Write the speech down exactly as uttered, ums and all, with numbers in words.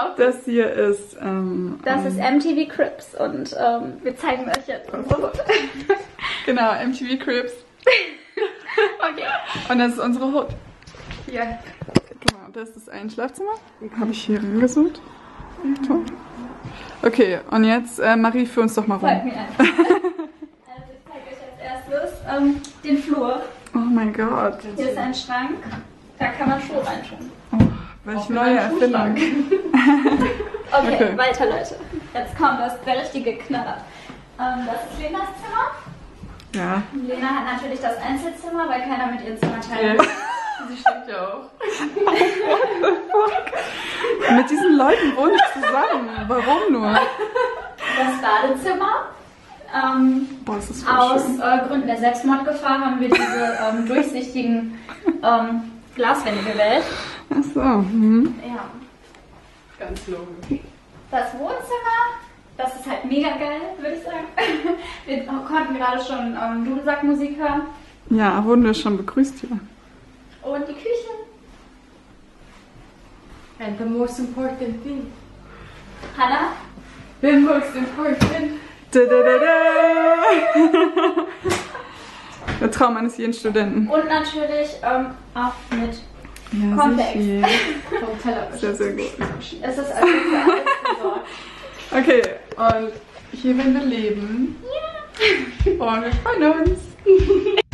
Das hier ist... Ähm, das ähm, ist M T V Cribs und ähm, wir zeigen euch jetzt unsere Hut. Genau, M T V Cribs. Okay. Und das ist unsere Hut. Hier. Genau, das ist ein Schlafzimmer. Habe ich hier rangesucht. Toll. Okay, und jetzt, äh, Marie, führ uns doch mal Folgt rum. mir einfach. Also ich zeige euch als erstes ähm, den Flur. Oh mein Gott. Hier ist ein Schrank, da kann man Schuhe reintun. Oh, welche neue Erfindung. Okay, Okay. weiter Leute. Jetzt kommt das, der richtige Knaller. Ähm, das ist Lenas Zimmer. Ja. Lena hat natürlich das Einzelzimmer, weil keiner mit ihrem Zimmer teilen will. Sie stimmt ja auch. Mit diesen Leuten wohne ich zusammen. Warum nur? Das Badezimmer. Ähm, Boah, das ist voll aus schön. äh, Gründen der Selbstmordgefahr haben wir diese ähm, durchsichtigen ähm, Glaswände gewählt. Ach so. Mhm. Ja. Ganz logisch. Das Wohnzimmer, das ist halt mega geil, würde ich sagen. Wir konnten gerade schon ähm, Dudelsackmusik hören. Ja, wurden wir schon begrüßt hier. Und die Küche. And the most important thing. Hannah? The most important. Da, da, da, da. Der Traum eines jeden Studenten. Und natürlich ähm, auch mit Ja, Komplex. sicher. Vom Teller. Sehr, sehr gut. Es ist also für alles gesorgt. Okay, und hier werden wir leben. Ja. Und wir freuen uns.